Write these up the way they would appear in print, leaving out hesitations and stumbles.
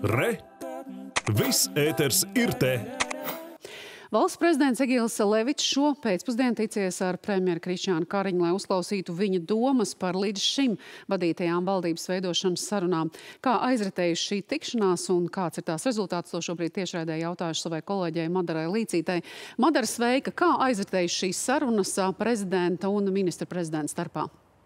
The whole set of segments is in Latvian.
Re! Viss ēters ir te! Valsts prezidents Egils Levičs šo pēcpusdienu ticies ar premjeru Krišjānu Kariņu, lai uzklausītu viņa domas par līdz šim vadītajām valdības veidošanas sarunām. Kā aizritējuši šī tikšanās un kāds ir tās rezultāts, to šobrīd tiešraidē jautājuši savai kolēģei Madarai Līcītei. Madara, sveika! Kā aizritējuši šīs sarunas prezidenta un ministra prezidenta starpā?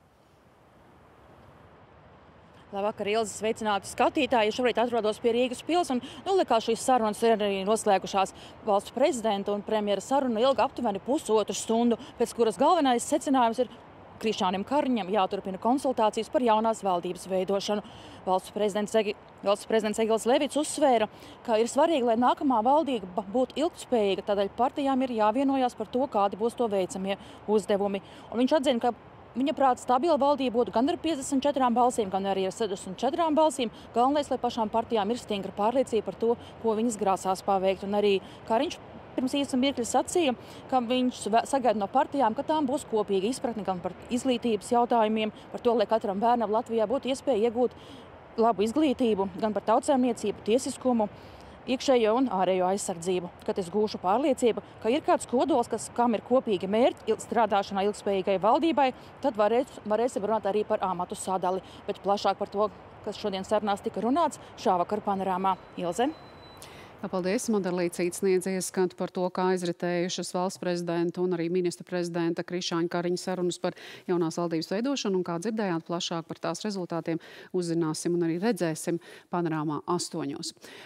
Labvakar, Ilze, sveicināti skatītāji. Šobrīd atrodos pie Rīgas pils un likās šīs sarunas ir arī noslēgušās. Valsts prezidenta un premjera saruna ilga aptuveni pusotru stundu, pēc kuras galvenais secinājums ir Krišjānam Kariņam jāturpina konsultācijas par jaunās valdības veidošanu. Valsts prezidents Egils Levičs uzsvēra, ka ir svarīgi, lai nākamā valdība būtu ilgtspējīga, tādēļ partijām ir jāvienojās par to, kādi būs to veicamie uzdevumi. Un viņš atzina, ka viņa prāt stabila valdība būtu gan ar 54 balsīm, gan arī ar 64 balsīm. Galvenais, lai pašām partijām ir stingra pārliecība par to, ko viņas grasās paveikt. Un arī Kariņš pirms īsa mirkļa sacīja, ka viņš sagaida no partijām, ka tām būs kopīga izpratne gan par izglītības jautājumiem, par to, lai katram bērnam Latvijā būtu iespēja iegūt labu izglītību, gan par tautsēmniecību, tiesiskumu, iekšējo un ārējo aizsardzību. Kad es gūšu pārliecību, ka ir kāds kodols, kam ir kopīgi mērķi strādāšanā ilgspējīgai valdībai, tad varēsim runāt arī par amatu sadali. Bet plašāk par to, kas šodien sarunās tika runāts, šāvakar panorāmā. Ilze? Paldies, Madara Līcīte sniedz ieskatu par to, kā aizritējušas valsts prezidenta un arī ministra prezidenta Krišjāņa Kariņa sarunas par jaunās valdības veidošanu, un kā dzirdējāt, plašāk par tās rezultātiem uzzināsim un arī redzēsim panorāmā 8.